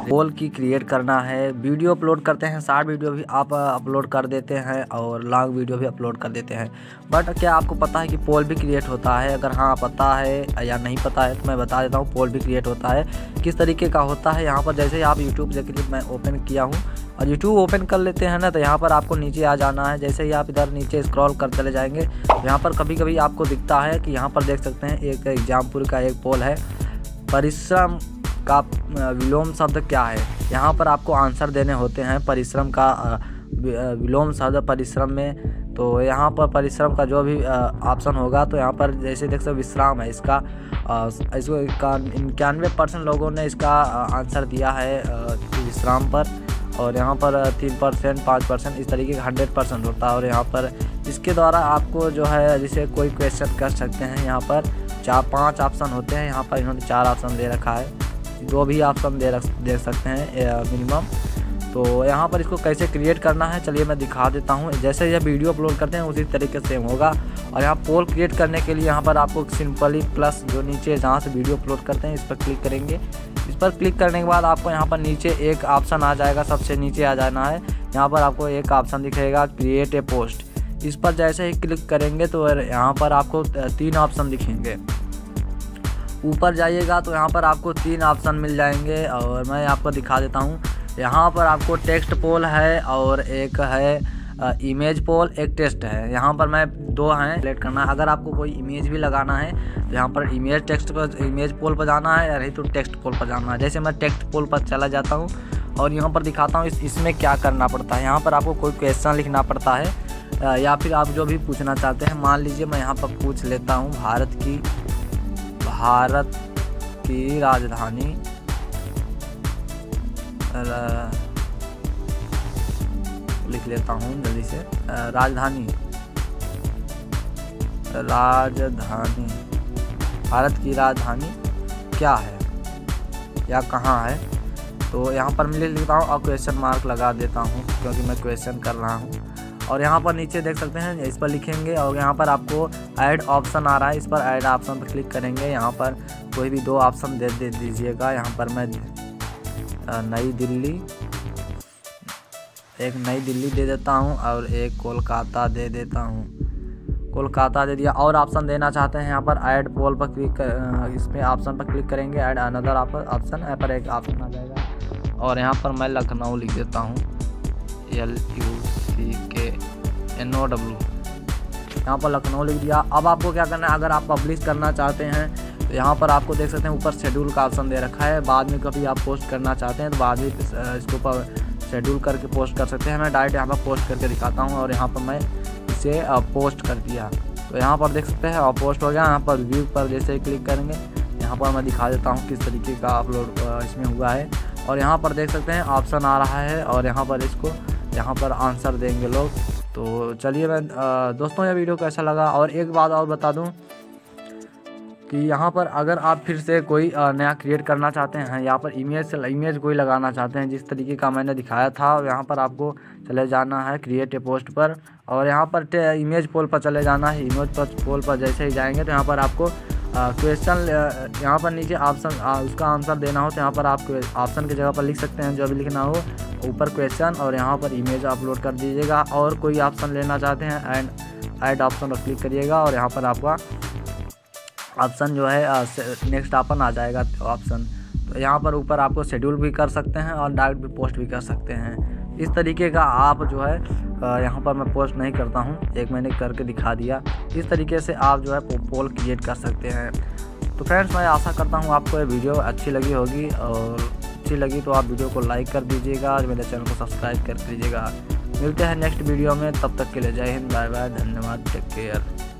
पोल की क्रिएट करना है। वीडियो अपलोड करते हैं, शॉर्ट वीडियो भी आप अपलोड कर देते हैं और लॉन्ग वीडियो भी अपलोड कर देते हैं। बट क्या आपको पता है कि पोल भी क्रिएट होता है? अगर हाँ पता है या नहीं पता है तो मैं बता देता हूँ। पोल भी क्रिएट होता है, किस तरीके का होता है। यहाँ पर जैसे ही आप यूट्यूब देखिए मैं ओपन किया हूँ और यूट्यूब ओपन कर लेते हैं ना, तो यहाँ पर आपको नीचे आ जाना है। जैसे ही आप इधर नीचे स्क्रॉल कर चले जाएंगे, यहाँ पर कभी कभी आपको दिखता है कि यहाँ पर देख सकते हैं एक एग्जामपुर का एक पोल है, परिश्रम का विलोम शब्द क्या है। यहाँ पर आपको आंसर देने होते हैं परिश्रम का विलोम शब्द परिश्रम में। तो यहाँ पर परिश्रम का जो भी ऑप्शन होगा, तो यहाँ पर जैसे देख सकते विश्राम है, इसको 91% लोगों ने इसका आंसर दिया है विश्राम पर। और यहाँ पर 3%, 5%, इस तरीके का 100% होता है। और यहाँ पर इसके द्वारा आपको जो है जैसे कोई क्वेश्चन कर सकते हैं। यहाँ पर 4-5 ऑप्शन होते हैं, यहाँ पर इन्होंने 4 ऑप्शन दे रखा है, जो भी ऑप्शन दे सकते हैं मिनिमम। तो यहाँ पर इसको कैसे क्रिएट करना है चलिए मैं दिखा देता हूँ। जैसे यह वीडियो अपलोड करते हैं उसी तरीके से होगा। और यहाँ पोल क्रिएट करने के लिए यहाँ पर आपको सिंपली प्लस जो नीचे जहाँ से वीडियो अपलोड करते हैं इस पर क्लिक करेंगे। इस पर क्लिक करने के बाद आपको यहाँ पर नीचे एक ऑप्शन आ जाएगा, सबसे नीचे आ जाना है। यहाँ पर आपको एक ऑप्शन दिखेगा क्रिएट ए पोस्ट। इस पर जैसे ही क्लिक करेंगे तो यहाँ पर आपको 3 ऑप्शन दिखेंगे। ऊपर जाइएगा तो यहाँ पर आपको 3 ऑप्शन मिल जाएंगे और मैं आपको दिखा देता हूँ। यहाँ पर आपको टेक्स्ट पोल है और एक है इमेज पोल, एक टेक्स्ट है। यहाँ पर मैं 2 हैं सेलेक्ट करना है। अगर आपको कोई इमेज भी लगाना है तो यहाँ पर इमेज पोल पर जाना है, या नहीं तो टेक्स्ट पोल पर जाना है। जैसे मैं टेक्स्ट पोल पर चला जाता हूँ और यहाँ पर दिखाता हूँ इसमें क्या करना पड़ता है। यहाँ पर आपको कोई क्वेश्चन लिखना पड़ता है या फिर आप जो भी पूछना चाहते हैं। मान लीजिए मैं यहाँ पर पूछ लेता हूँ भारत की राजधानी लिख लेता हूँ जल्दी से। राजधानी भारत की राजधानी क्या है या कहाँ है। तो यहाँ पर मैं लिख लेता हूँ और क्वेश्चन मार्क लगा देता हूँ क्योंकि मैं क्वेश्चन कर रहा हूँ। और यहाँ पर नीचे देख सकते हैं इस पर लिखेंगे और यहाँ पर आपको ऐड ऑप्शन आ रहा है, इस पर ऐड ऑप्शन पर क्लिक करेंगे। यहाँ पर कोई भी 2 ऑप्शन दे दीजिएगा। यहाँ पर मैं एक नई दिल्ली दे देता हूँ और एक कोलकाता दे देता हूँ। कोलकाता दे दिया। और ऑप्शन देना चाहते हैं यहाँ पर ऐड पोल पर क्लिक इसमें ऑप्शन पर क्लिक करेंगे, ऐड अनदर ऑप्शन, यहाँ पर एक ऑप्शन आ जाएगा। और यहाँ पर मैं लखनऊ लिख देता हूँ, LUCKNOW। यहाँ पर लखनऊ लिख दिया। अब आपको क्या करना है, अगर आप पब्लिश करना चाहते हैं तो यहाँ पर आपको देख सकते हैं ऊपर शेड्यूल का ऑप्शन दे रखा है। बाद में कभी आप पोस्ट करना चाहते हैं तो बाद में इसके ऊपर शेड्यूल करके पोस्ट कर सकते हैं। मैं डायरेक्ट यहाँ पर पोस्ट करके दिखाता हूँ और यहाँ पर मैं इसे पोस्ट कर दिया तो यहाँ पर देख सकते हैं पोस्ट हो गया। यहाँ पर व्यू पर जैसे क्लिक करेंगे, यहाँ पर मैं दिखा देता हूँ किस तरीके का अपलोड इसमें हुआ है। और यहाँ पर देख सकते हैं ऑप्शन आ रहा है और यहाँ पर इसको यहाँ पर आंसर देंगे लोग। तो चलिए मैं दोस्तों यह वीडियो कैसा लगा। और एक बात और बता दूं कि यहाँ पर अगर आप फिर से कोई नया क्रिएट करना चाहते हैं, यहाँ पर इमेज कोई लगाना चाहते हैं जिस तरीके का मैंने दिखाया था, यहाँ पर आपको चले जाना है क्रिएट ए पोस्ट पर और यहाँ पर इमेज पोल पर चले जाना है। इमेज पोल पर जैसे ही जाएंगे तो यहाँ पर आपको क्वेश्चन यहाँ पर नीचे ऑप्शन उसका आंसर देना हो तो यहाँ पर आप ऑप्शन की जगह पर लिख सकते हैं जो भी लिखना हो, ऊपर क्वेश्चन और यहाँ पर इमेज अपलोड कर दीजिएगा। और कोई ऑप्शन लेना चाहते हैं ऐड ऑप्शन पर क्लिक करिएगा और यहाँ पर आपका ऑप्शन जो है नेक्स्ट ऑप्शन आ जाएगा ऑप्शन। तो यहाँ पर ऊपर आपको शेड्यूल भी कर सकते हैं और डायरेक्ट भी पोस्ट भी कर सकते हैं। इस तरीके का आप जो है यहाँ पर मैं पोस्ट नहीं करता हूँ, एक मैंने करके दिखा दिया। इस तरीके से आप जो है पोल क्रिएट कर सकते हैं। तो फ्रेंड्स मैं आशा करता हूँ आपको ये वीडियो अच्छी लगी होगी और अच्छी लगी तो आप वीडियो को लाइक कर दीजिएगा और मेरे चैनल को सब्सक्राइब कर दीजिएगा। मिलते हैं नेक्स्ट वीडियो में, तब तक के लिए जय हिंद, बाय बाय, धन्यवाद, टेक केयर।